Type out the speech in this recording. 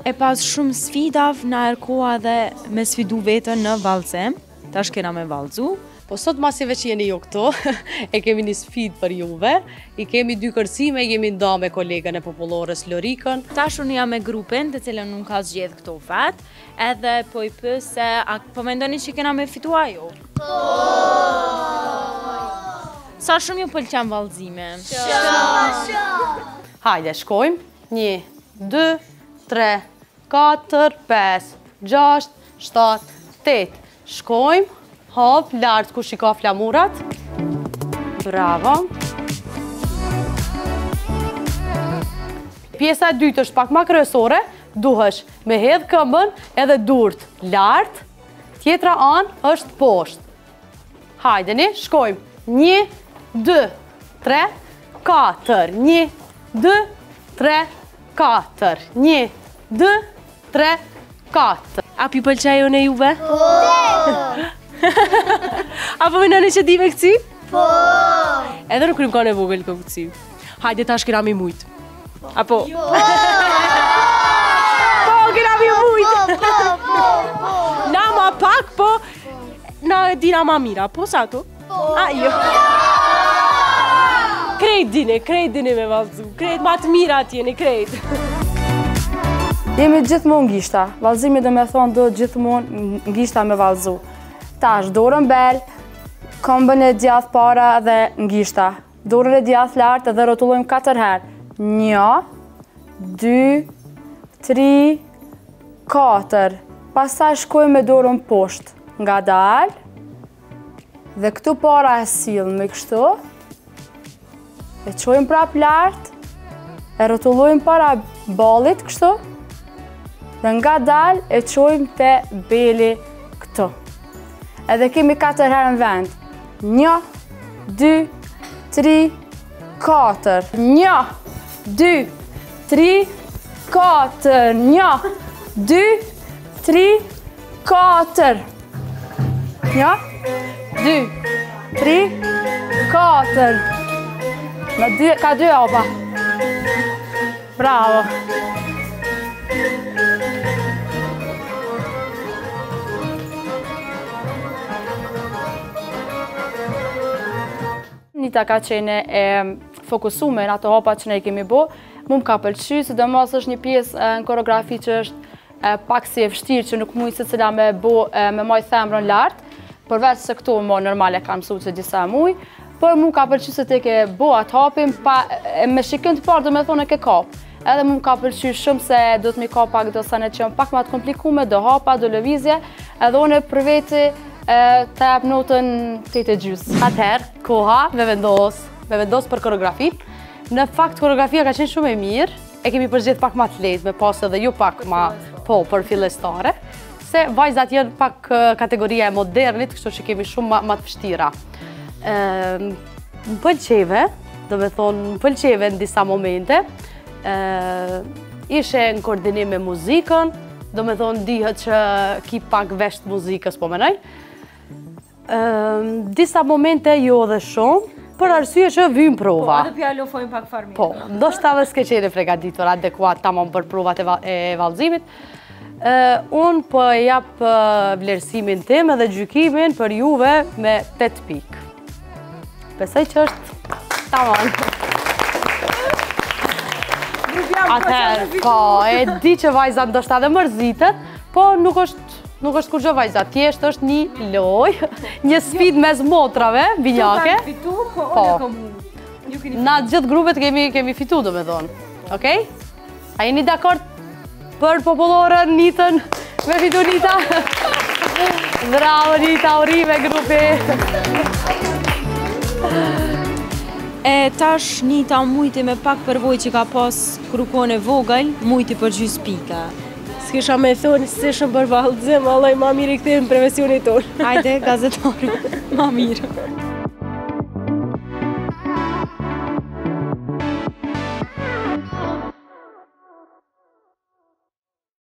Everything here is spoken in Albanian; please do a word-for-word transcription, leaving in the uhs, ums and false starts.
E pas shumë sfidav, na erkoa dhe me sfidu vetën në valzem. Tash kena me valzu. Po sot masive që jeni ju këto, e kemi një sfid për juve, i kemi dy kërcime, jemi nda me kolegën e popullores Lorikën. Tash unë jam me grupin të cilën nuk ka zgjedh këto vet, edhe po i pys se a po mendoni që kena me fitua ju? Po! Sa shumë ju pëlqen vallëzime? Shumë! Hajde, shkojmë. Një, dy, tre, katër, pesë, gjashtë, shtatë, tetë. Shkojmë. Hop, lartë ku shika flamurat. Bravo. Pjesa e dytë është pak ma kryesore, duhesh me hedhë këmbën edhe durt lartë, tjetra anë është poshtë. Hajdeni, shkojmë. Një, dy, tre, katër. Një, dy, tre, katër. Një, dy, tre, katër. A pi pëlqej unë e juve? Po! Apo mendoni që di me këci? Po! Edhe nuk rrim ka në vogël kë këci. Hajde tash kena mi mujt. Apo? Jo! Po, kena mi mujt! Po, po, po, po! Na ma pak, po, na dina ma mira, po sa to? Po! A, jo! Krejt dine, krejt dine me valzu, krejt ma të mira tjeni, krejt. Jemi gjithmonë ngishta. Valzimi dhe me thonë do gjithmonë ngishta me valzu. Tash, dorën bel, këmbën e djath para dhe ngishta. Dorën e djath lartë dhe rotullojmë katër herë. Një, dy, tri, katër. Pastaj shkojmë me dorën poshtë. Nga dalë. Dhe këtu para e sillë me kështu. E qojmë prap lartë. E rotullojmë para ballit kështu. Dhe nga dalë e qojmë te beli këtu. Edhe kemi katër herë në vend. Një, dy, tri, katër. Një, dy, tri, katër. Një, dy, tri, katër. Një, dy, tri, katër. Ka dy opa. Bravo. Nita ka qene e fokusume në ato hopa që ne i kemi bo, mu më ka pëlqy, sidomos është një pjesë në koreografi që është pak si e vështirë që nuk mujë se cila me bo me maj themrën lartë, përveç se këto mo normale ka mësu që disa mujë, por mu më ka pëlqy se te ke bo atë hopin, me shikën të parë do me thonë e ke kapë. Edhe mu më ka pëlqy shumë se do të mi ka pak do sanë që janë pak ma të komplikume, do hopa, do lëvizje, edhe one për veti të jap notën tete gjysë. Atëherë, koha me vendos, me vendos për koreografi. Në fakt, koreografia ka qenë shumë e mirë, e kemi përgjith pak ma të lehtë, me pas edhe ju pak ma po për fillestare, se vajzat janë pak kategoria e modernit, kështu që kemi shumë ma të vështira. Më pëlqeve, do me thonë, më pëlqeve në disa momente, ishe në koordinim me muzikën, do me thonë dihet që ki pak vesht muzikës po menoj. Disa momente jo dhe shumë, për arsye që vymë prova. Po, edhe pja lofojmë pak farmi. Po, do shta dhe s'ke qene fregaditur adekuat tamam për provat e valzimit. Unë po jap vlerësimin tim edhe gjykimin për juve me tetë pikë. Besoj që është tamam. Atëherë, po, e di që vajza ndoshta dhe mërzitet, po nuk është Nuk është kur gjë vajza, tjesht është një loj, një sfid mes motrave, binjake. Ju kanë fitu, po unë e kom unë. Na gjithë grupet kemi fitu, do me thonë. Okej? A jeni dakord për popullorën, Nitën, me fitu Nita? Bravo Nita, urime grupi. E tash Nita mujti me pak përvoj që ka pas krukone vogël, mujti për gjys pika. S'kisha me thonë, se shumë për valëzim, Allah i ma mirë i këthe në profesionit tonë. Hajde, gazetari, ma mirë.